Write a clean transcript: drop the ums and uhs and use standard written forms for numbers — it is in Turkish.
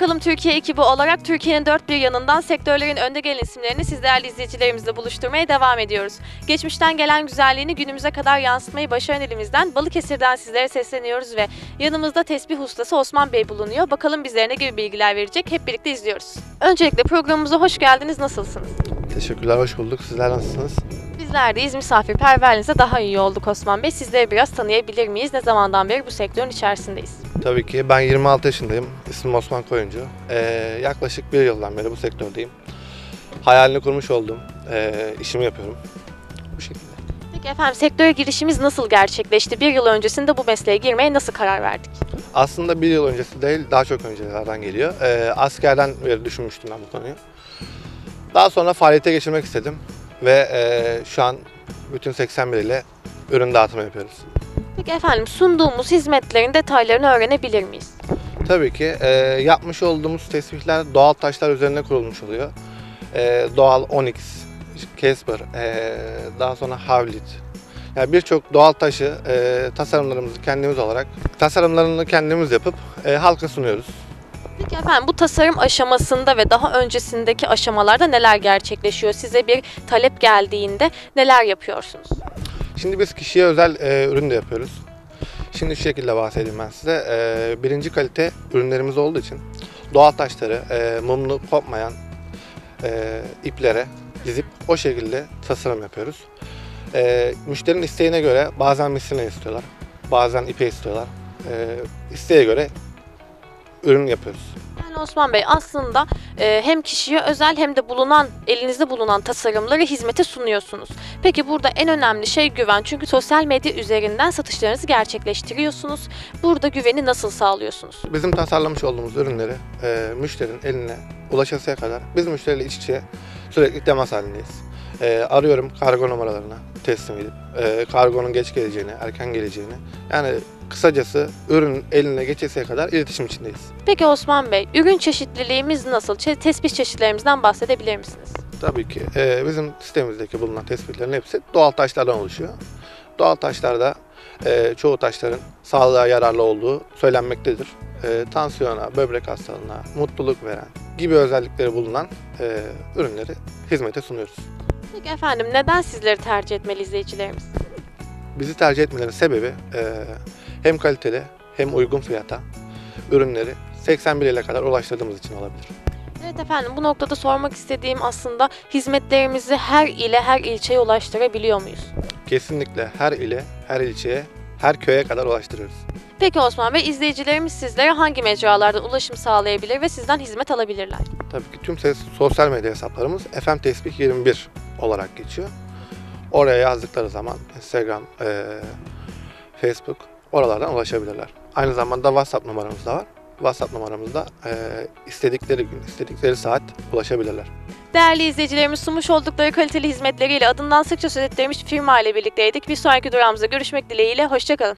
Bakalım Türkiye ekibi olarak Türkiye'nin dört bir yanından sektörlerin önde gelen isimlerini siz değerli izleyicilerimizle buluşturmaya devam ediyoruz. Geçmişten gelen güzelliğini günümüze kadar yansıtmayı başaran elimizden Balıkesir'den sizlere sesleniyoruz ve yanımızda tesbih ustası Osman Bey bulunuyor. Bakalım bizlere ne gibi bilgiler verecek, hep birlikte izliyoruz. Öncelikle programımıza hoş geldiniz, nasılsınız? Teşekkürler, hoş bulduk. Sizler nasılsınız? Bizler deyiz, misafirperverliğinize daha iyi olduk Osman Bey. Sizleri biraz tanıyabilir miyiz? Ne zamandan beri bu sektörün içerisindeyiz? Tabii ki ben 26 yaşındayım. İsmim Osman Koyuncu. Yaklaşık bir yıldan beri bu sektördeyim. Hayalini kurmuş olduğum işimi yapıyorum. Bu şekilde. Peki efendim, sektöre girişimiz nasıl gerçekleşti? Bir yıl öncesinde bu mesleğe girmeye nasıl karar verdik? Aslında bir yıl öncesi değil, daha çok öncelerden geliyor. Askerden beri düşünmüştüm ben bu konuyu. Daha sonra faaliyete geçirmek istedim. Ve şu an bütün 81 ile ürün dağıtımı yapıyoruz. Peki efendim, sunduğumuz hizmetlerin detaylarını öğrenebilir miyiz? Tabii ki yapmış olduğumuz tesbihler doğal taşlar üzerine kurulmuş oluyor. Doğal onyx, Casper, daha sonra havlit. Yani birçok doğal taşı tasarımlarımızı kendimiz olarak tasarımlarını kendimiz yapıp halka sunuyoruz. Peki efendim, bu tasarım aşamasında ve daha öncesindeki aşamalarda neler gerçekleşiyor? Size bir talep geldiğinde neler yapıyorsunuz? Şimdi biz kişiye özel ürün de yapıyoruz. Şimdi şu şekilde bahsedeyim ben size. Birinci kalite ürünlerimiz olduğu için doğal taşları mumlu kopmayan iplere dizip o şekilde tasarım yapıyoruz. Müşterinin isteğine göre bazen misine istiyorlar, bazen ipe istiyorlar. İsteğe göre ürün yapıyoruz. Yani Osman Bey, aslında hem kişiye özel hem de elinizde bulunan tasarımları hizmete sunuyorsunuz. Peki burada en önemli şey güven. Çünkü sosyal medya üzerinden satışlarınızı gerçekleştiriyorsunuz. Burada güveni nasıl sağlıyorsunuz? Bizim tasarlamış olduğumuz ürünleri müşterinin eline ulaşasıya kadar biz müşteriyle iç içe sürekli temas halindeyiz. Arıyorum kargo numaralarına teslim edip kargonun geç geleceğini, erken geleceğini, yani kısacası ürün eline geçesiye kadar iletişim içindeyiz. Peki Osman Bey, ürün çeşitliliğimiz nasıl? Tespih çeşitlerimizden bahsedebilir misiniz? Tabii ki bizim sistemimizdeki bulunan tespitlerin hepsi doğal taşlardan oluşuyor. Doğal taşlarda çoğu taşların sağlığa yararlı olduğu söylenmektedir. Tansiyona, böbrek hastalığına, mutluluk veren gibi özellikleri bulunan ürünleri hizmete sunuyoruz. Peki efendim, neden sizleri tercih etmeli izleyicilerimiz? Bizi tercih etmelerinin sebebi hem kaliteli hem uygun fiyata ürünleri 81 ile kadar ulaştırdığımız için olabilir. Evet efendim, bu noktada sormak istediğim aslında hizmetlerimizi her ile her ilçeye ulaştırabiliyor muyuz? Kesinlikle her ile, her ilçeye, her köye kadar ulaştırıyoruz. Peki Osman Bey, izleyicilerimiz sizlere hangi mecralardan ulaşım sağlayabilir ve sizden hizmet alabilirler? Tabii ki tüm sosyal medya hesaplarımız FM Tesbih 21 olarak geçiyor. Oraya yazdıkları zaman Instagram, Facebook, oralardan ulaşabilirler. Aynı zamanda WhatsApp numaramız da var. WhatsApp numaramızda istedikleri gün, istedikleri saat ulaşabilirler. Değerli izleyicilerimiz, sunmuş oldukları kaliteli hizmetleriyle adından sıkça söz ettiğimiz firma ile birlikteydik. Bir sonraki durağımızda görüşmek dileğiyle, hoşça kalın.